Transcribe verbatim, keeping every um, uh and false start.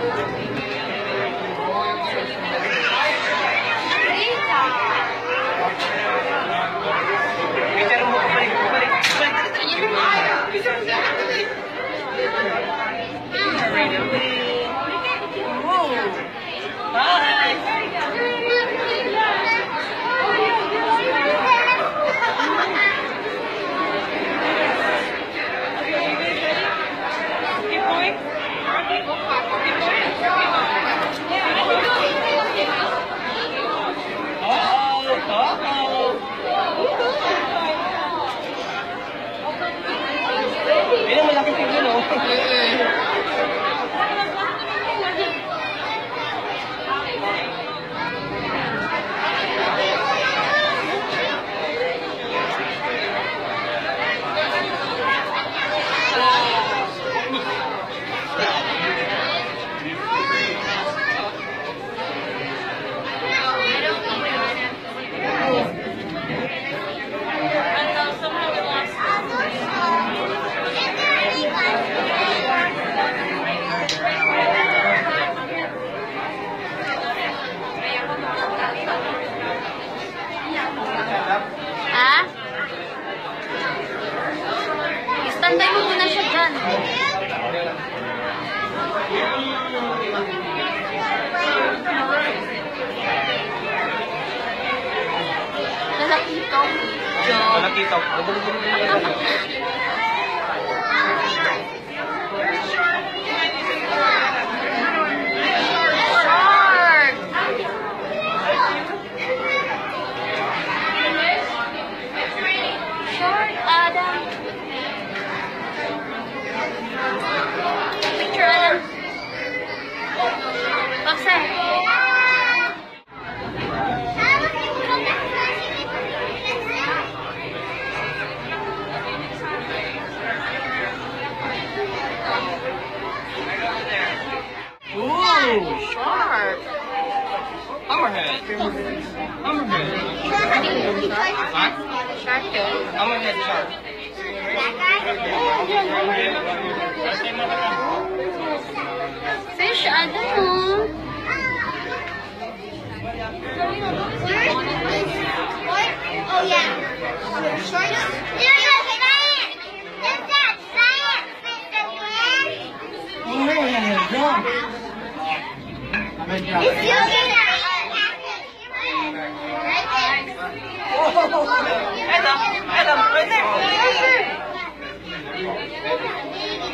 Standby mo muna siya dyan. Lalakitaw. Lalakitaw. Short, Adam. Picture, Adam. Baksan. Ooh, shark. Hammerhead. Hammerhead. Huh? Shark yun. Hammerhead shark. Fish, Adam. Oh, yeah. Short. There's a giant. There's that giant fish again. It's looking at Adam, Adam, right there. us.